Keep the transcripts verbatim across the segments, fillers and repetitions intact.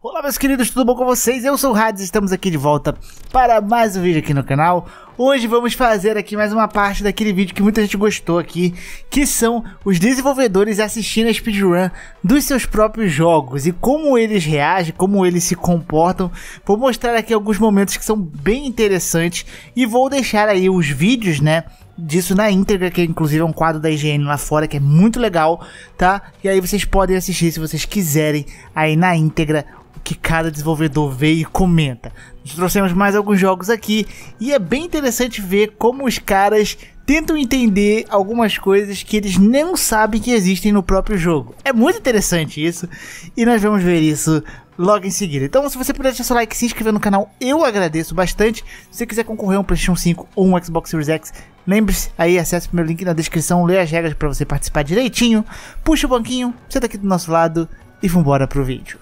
Olá meus queridos, tudo bom com vocês? Eu sou o Hades, estamos aqui de volta para mais um vídeo aqui no canal. Hoje vamos fazer aqui mais uma parte daquele vídeo que muita gente gostou aqui, que são os desenvolvedores assistindo a speedrun dos seus próprios jogos e como eles reagem, como eles se comportam. Vou mostrar aqui alguns momentos que são bem interessantes e vou deixar aí os vídeos, né, disso na íntegra, que inclusive é um quadro da I G N lá fora, que é muito legal, tá? E aí vocês podem assistir se vocês quiserem aí na íntegra que cada desenvolvedor vê e comenta. Nós trouxemos mais alguns jogos aqui e é bem interessante ver como os caras tentam entender algumas coisas que eles não sabem que existem no próprio jogo. É muito interessante isso e nós vamos ver isso logo em seguida. Então, se você puder deixar seu like e se inscrever no canal, eu agradeço bastante. Se você quiser concorrer a um PlayStation cinco ou um Xbox Series X, lembre-se aí, acesse o meu link na descrição, lê as regras para você participar direitinho, puxa o banquinho, senta aqui do nosso lado e vambora pro vídeo.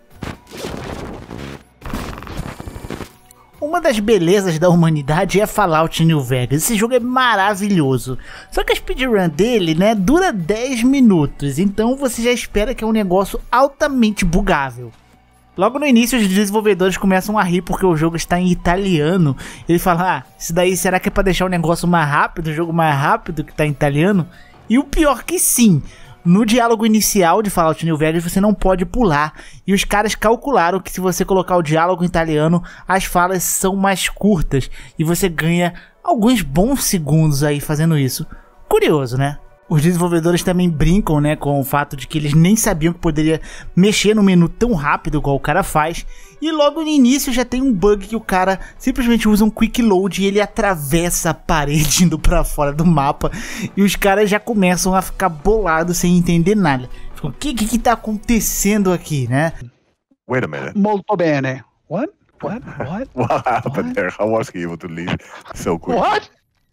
Uma das belezas da humanidade é Fallout New Vegas. Esse jogo é maravilhoso. Só que a speedrun dele, né, dura dez minutos. Então você já espera que é um negócio altamente bugável. Logo no início os desenvolvedores começam a rir porque o jogo está em italiano. Ele fala, ah, isso daí será que é para deixar o negócio mais rápido, o jogo mais rápido que está em italiano? E o pior que sim. No diálogo inicial de Fallout New Vegas você não pode pular, e os caras calcularam que se você colocar o diálogo em italiano, as falas são mais curtas, e você ganha alguns bons segundos aí fazendo isso. Curioso, né? Os desenvolvedores também brincam, né, com o fato de que eles nem sabiam que poderia mexer no menu tão rápido igual o cara faz. E logo no início já tem um bug que o cara simplesmente usa um quick load e ele atravessa a parede indo pra fora do mapa. E os caras já começam a ficar bolados sem entender nada. Ficam, o que, que que tá acontecendo aqui, né? Wait a minute. Molto bene. What? What? What? What happened What? there? How was he able to leave so quick? What?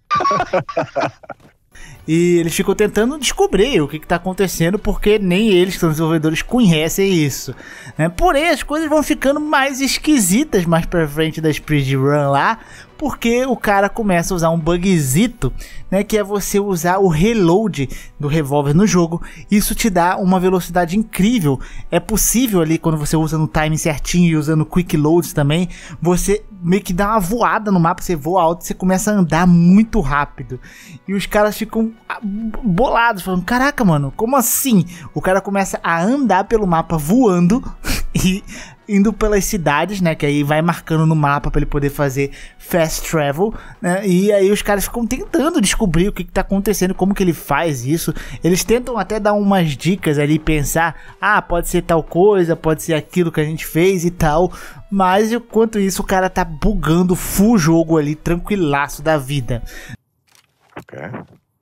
E eles ficam tentando descobrir o que está acontecendo, porque nem eles, que são desenvolvedores, conhecem isso, né? Porém, as coisas vão ficando mais esquisitas mais pra frente da speedrun lá, porque o cara começa a usar um bugzito, né, que é você usar o reload do revólver no jogo. Isso te dá uma velocidade incrível. É possível ali, quando você usa no time certinho e usando quick loads também, você meio que dá uma voada no mapa, você voa alto e você começa a andar muito rápido. E os caras ficam bolados, falando, caraca mano, como assim? O cara começa a andar pelo mapa voando e indo pelas cidades, né, que aí vai marcando no mapa para ele poder fazer fast travel, né, e aí os caras ficam tentando descobrir o que que tá acontecendo, como que ele faz isso. Eles tentam até dar umas dicas ali, pensar, ah, pode ser tal coisa, pode ser aquilo que a gente fez e tal, mas enquanto isso o cara tá bugando full jogo ali, tranquilaço da vida. Okay.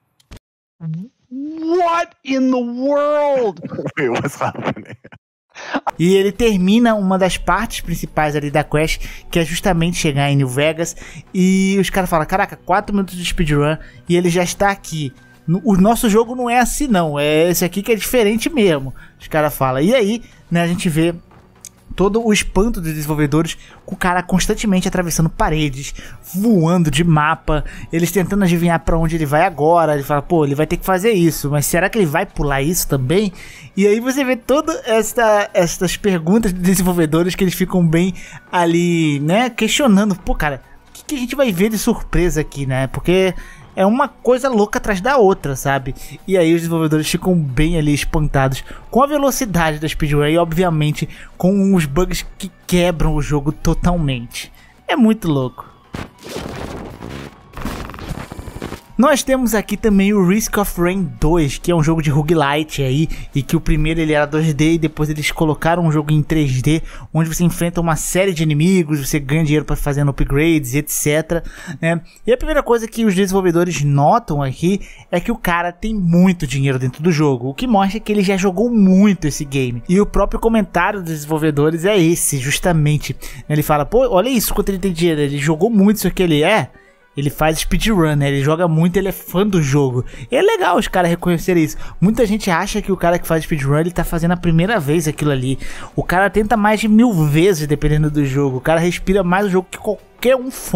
What in the world? Wait, what's happening? E ele termina uma das partes principais ali da quest, que é justamente chegar em New Vegas. E os caras falam, caraca, quatro minutos de speedrun e ele já está aqui. O nosso jogo não é assim não, é esse aqui que é diferente mesmo, os caras falam. E aí, né, a gente vê todo o espanto dos desenvolvedores, com o cara constantemente atravessando paredes, voando de mapa, eles tentando adivinhar pra onde ele vai agora. Ele fala, pô, ele vai ter que fazer isso, mas será que ele vai pular isso também? E aí você vê todas esta, estas perguntas dos desenvolvedores, que eles ficam bem ali, né, questionando, pô cara, o que, que a gente vai ver de surpresa aqui, né, porque é uma coisa louca atrás da outra, sabe? E aí os desenvolvedores ficam bem ali espantados com a velocidade da speedrun e obviamente com os bugs que quebram o jogo totalmente. É muito louco. Nós temos aqui também o Risk of Rain dois, que é um jogo de roguelite aí, e que o primeiro ele era dois D e depois eles colocaram um jogo em três D, onde você enfrenta uma série de inimigos, você ganha dinheiro para fazer upgrades, etc, né? E a primeira coisa que os desenvolvedores notam aqui é que o cara tem muito dinheiro dentro do jogo, o que mostra que ele já jogou muito esse game. E o próprio comentário dos desenvolvedores é esse, justamente. Ele fala, pô, olha isso, quanto ele tem dinheiro, ele jogou muito isso aqui, ele é... Ele faz speedrun, né? Ele joga muito, ele é fã do jogo. E é legal os caras reconhecerem isso. Muita gente acha que o cara que faz speedrun, ele tá fazendo a primeira vez aquilo ali. O cara tenta mais de mil vezes, dependendo do jogo. O cara respira mais o jogo que qualquer um fã.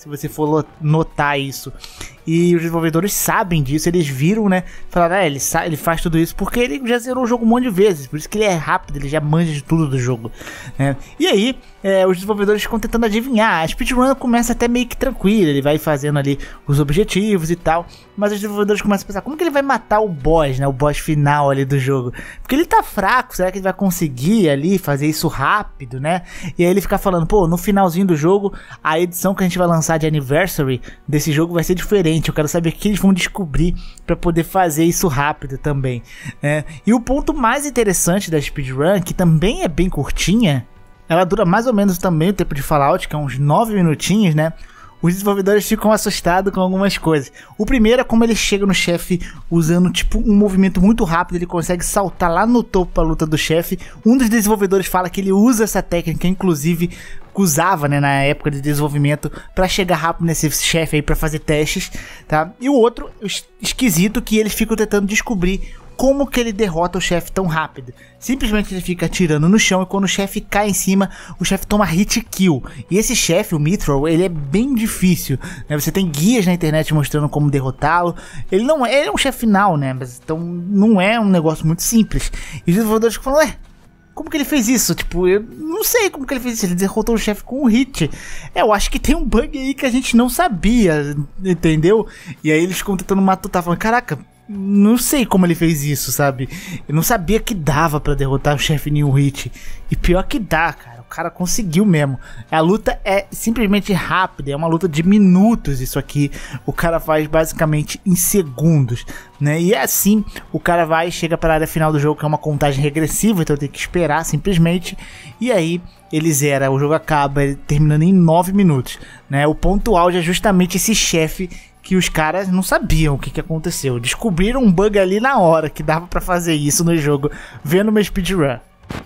se você for lo- notar isso. E os desenvolvedores sabem disso, eles viram, né? Falaram, ah, ele, sa- ele faz tudo isso porque ele já zerou o jogo um monte de vezes, por isso que ele é rápido, ele já manja de tudo do jogo, né? E aí, é, os desenvolvedores ficam tentando adivinhar. A speedrun começa até meio que tranquila, ele vai fazendo ali os objetivos e tal, mas os desenvolvedores começam a pensar, como que ele vai matar o boss, né? O boss final ali do jogo, porque ele tá fraco, será que ele vai conseguir ali fazer isso rápido, né? E aí ele fica falando, pô, no finalzinho do jogo, a edição que a gente vai lançar de Anniversary desse jogo vai ser diferente. Eu quero saber o que eles vão descobrir para poder fazer isso rápido também, né? E o ponto mais interessante da speedrun, que também é bem curtinha, ela dura mais ou menos também o tempo de Fallout, que é uns nove minutinhos, né? Os desenvolvedores ficam assustados com algumas coisas. O primeiro é como ele chega no chefe usando tipo um movimento muito rápido, ele consegue saltar lá no topo para a luta do chefe. Um dos desenvolvedores fala que ele usa essa técnica, inclusive usava, né, na época de desenvolvimento, para chegar rápido nesse chefe aí para fazer testes, tá? E o outro esquisito que eles ficam tentando descobrir como que ele derrota o chefe tão rápido. Simplesmente ele fica atirando no chão e quando o chefe cai em cima, o chefe toma hit kill. E esse chefe, o Mithril, ele é bem difícil, né? Você tem guias na internet mostrando como derrotá-lo. Ele não é, ele é um chefe final, né? Mas então não é um negócio muito simples. E os desenvolvedores ficam falando, ué, como que ele fez isso? Tipo, eu não sei como que ele fez isso. Ele derrotou o chefe com um hit. Eu acho que tem um bug aí que a gente não sabia, entendeu? E aí eles ficam tentando matutar, falando, caraca, não sei como ele fez isso, sabe? Eu não sabia que dava pra derrotar o chefe em um hit. E pior que dá, cara. O cara conseguiu mesmo. A luta é simplesmente rápida. É uma luta de minutos isso aqui. O cara faz basicamente em segundos, né? E assim o cara vai e chega para a área final do jogo, que é uma contagem regressiva. Então tem que esperar simplesmente. E aí ele zera. O jogo acaba terminando em nove minutos, né? O ponto auge é justamente esse chefe que os caras não sabiam o que, que aconteceu. Descobriram um bug ali na hora que dava pra fazer isso no jogo, vendo uma speedrun.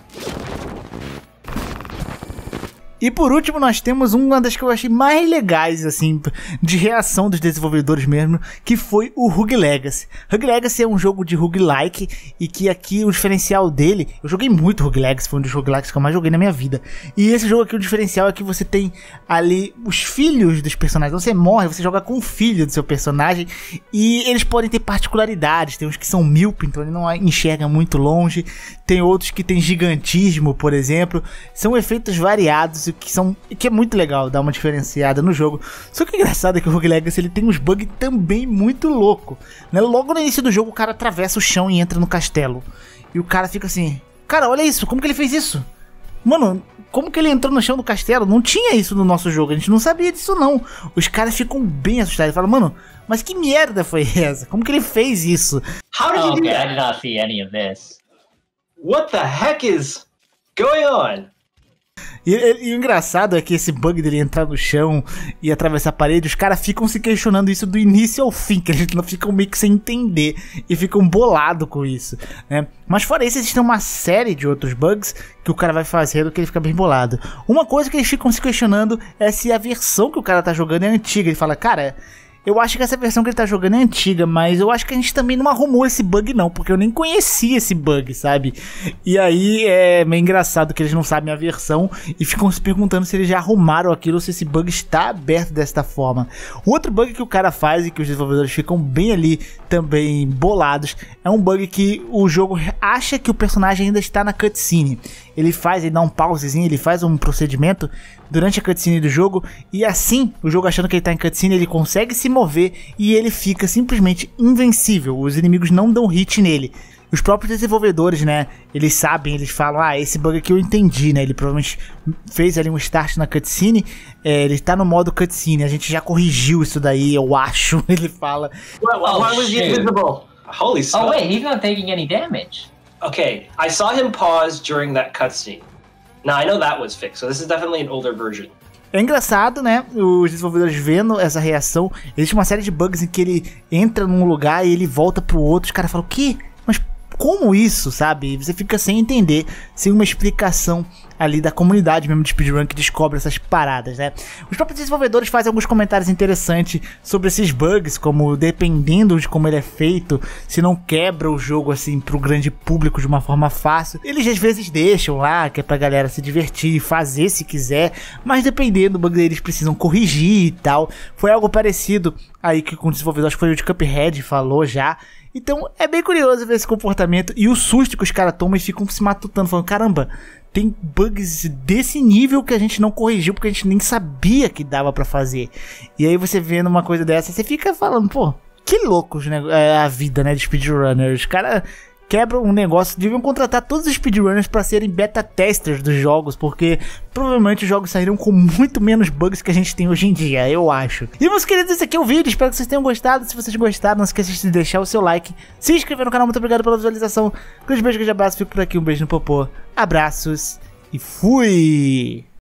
E por último nós temos uma das que eu achei mais legais, assim, de reação dos desenvolvedores mesmo, que foi o Rogue Legacy. Rogue Legacy é um jogo de roguelike e que aqui o diferencial dele... Eu joguei muito Rogue Legacy, foi um dos roguelikes que eu mais joguei na minha vida. E esse jogo aqui, o diferencial é que você tem ali os filhos dos personagens. Então você morre, você joga com o filho do seu personagem e eles podem ter particularidades. Tem uns que são míope, então ele não enxerga muito longe. Tem outros que tem gigantismo, por exemplo. São efeitos variados que são que é muito legal, dá uma diferenciada no jogo. Só que o engraçado é que o Rogue Legacy ele tem uns bugs também muito louco, né? Logo no início do jogo o cara atravessa o chão e entra no castelo. E o cara fica assim, cara, olha isso, como que ele fez isso? Mano, como que ele entrou no chão do castelo? Não tinha isso no nosso jogo, a gente não sabia disso não. Os caras ficam bem assustados, falam, mano, mas que merda foi essa? Como que ele fez isso? How did Oh, you do okay, I that? did not see any of this. What the heck is going on? E, e, e o engraçado é que esse bug dele entrar no chão e atravessar a parede, os caras ficam se questionando isso do início ao fim, que eles não ficam meio que sem entender e ficam bolados com isso, né? Mas fora isso, existem uma série de outros bugs que o cara vai fazendo que ele fica bem bolado. Uma coisa que eles ficam se questionando é se a versão que o cara tá jogando é antiga. Ele fala, cara, eu acho que essa versão que ele tá jogando é antiga, mas eu acho que a gente também não arrumou esse bug não, porque eu nem conhecia esse bug, sabe? E aí é meio engraçado que eles não sabem a versão e ficam se perguntando se eles já arrumaram aquilo ou se esse bug está aberto desta forma. O outro bug que o cara faz e que os desenvolvedores ficam bem ali também bolados é um bug que o jogo acha que o personagem ainda está na cutscene. Ele faz, ele dá um pausezinho, ele faz um procedimento durante a cutscene do jogo e assim, o jogo achando que ele está em cutscene, ele consegue se mover e ele fica simplesmente invencível. Os inimigos não dão hit nele. Os próprios desenvolvedores, né, eles sabem, eles falam, ah, esse bug aqui eu entendi, né, ele provavelmente fez ali um start na cutscene, é, ele tá no modo cutscene, a gente já corrigiu isso daí, eu acho, ele fala. Why, why, Oh, why was he shoot. invisible? Holy Oh smoke. wait, he's not taking any damage. Okay, I saw him pause during that cutscene. Now I know that was fixed, so this is definitely an older version. É engraçado, né, os desenvolvedores vendo essa reação, existe uma série de bugs em que ele entra num lugar e ele volta pro outro, os caras falam, o quê? Mas como isso, sabe? Você fica sem entender, sem uma explicação ali da comunidade mesmo de speedrun que descobre essas paradas, né? Os próprios desenvolvedores fazem alguns comentários interessantes sobre esses bugs, como dependendo de como ele é feito, se não quebra o jogo assim pro grande público de uma forma fácil. Eles às vezes deixam lá, que é pra galera se divertir e fazer se quiser, mas dependendo do bug eles precisam corrigir e tal. Foi algo parecido aí que com o desenvolvedor, acho que foi o de Cuphead, falou já. Então é bem curioso ver esse comportamento e o susto que os caras tomam e ficam se matutando, falando, caramba, tem bugs desse nível que a gente não corrigiu porque a gente nem sabia que dava pra fazer. E aí você vendo uma coisa dessa, você fica falando, pô, que loucos, né, é a vida, né, de speedrunners. Os caras quebram um negócio, deviam contratar todos os speedrunners pra serem beta testers dos jogos, porque provavelmente os jogos saíram com muito menos bugs que a gente tem hoje em dia, eu acho. E meus queridos, esse aqui é o vídeo, espero que vocês tenham gostado. Se vocês gostaram, não esqueça de deixar o seu like, se inscrever no canal, muito obrigado pela visualização. Grande beijo, grande abraço, fico por aqui, um beijo no popô, abraços e fui!